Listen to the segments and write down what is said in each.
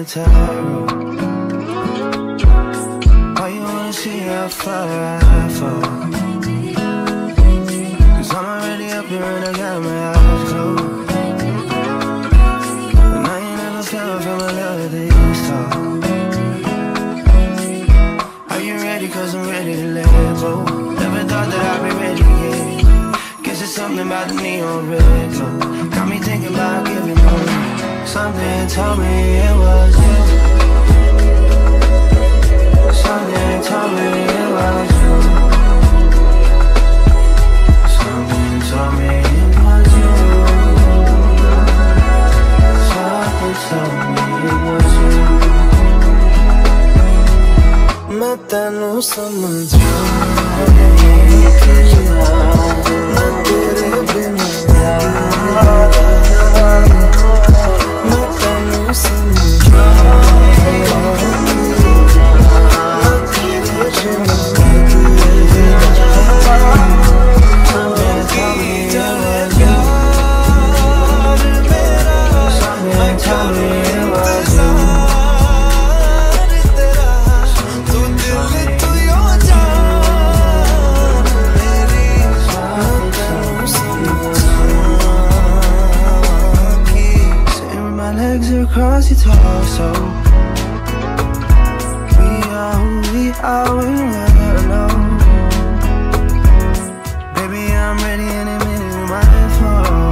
tarot. Why you wanna see how far I fall? Cause I'm already up here and I got my eyes closed. But now you never fell from a love this tall. Are you ready? Cause I'm ready to let go. Never thought that I'd be ready yet. Guess it's something about the neon red glow. Got me thinking about giving up. Something told me it was you. Something told me it was you. Something told me it was you. Something told me it was you. मैं तेनू समझा मैं तेरे बिना मैं तेनू समझा across your torso. We are who we are, we never know. Baby, I'm ready any minute, you might fall.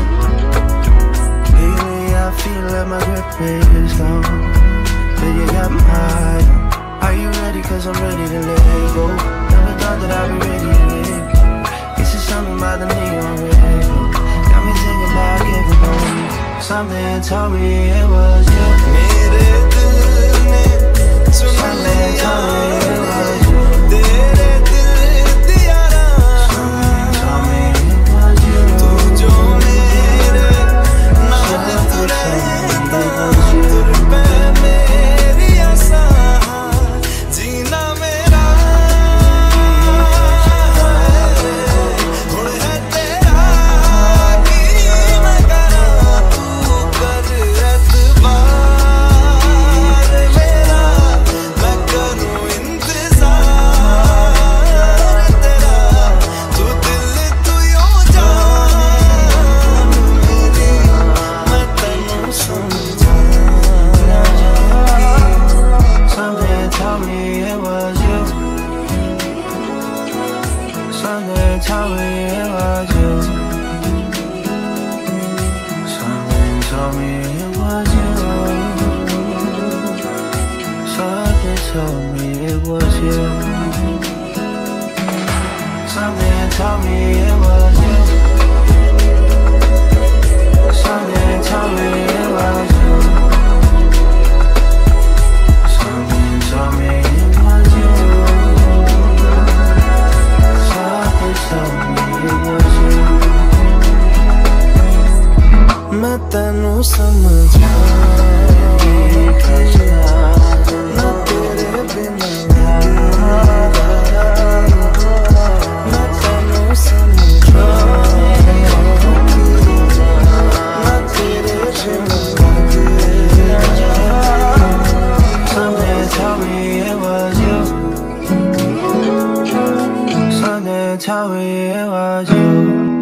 Lately I feel like my grip is gone, but you got my heart. Are you ready? Cause I'm ready to let go. Never thought that I'd be ready yet. It's just something about the neon red. Got me thinking about giving up. Something told me it was you. मेरे दिल ने सुन लिया it was you. तेरे दिल दिया Something told me it was you. तू जो मेरे नाम रहता तुर पे मेरी आशा जीना मेरा हुण है तेरा की मैं करा Something told me it was you. Something told me it was you. Something told me it was you. Something told me it was you. Something told me it was you. Something told me it was you. मैं तेनू समझा ना तेरे बिना मैं तेनू समझा ना तेरे बिना Something told me it was you. Something told me it was you.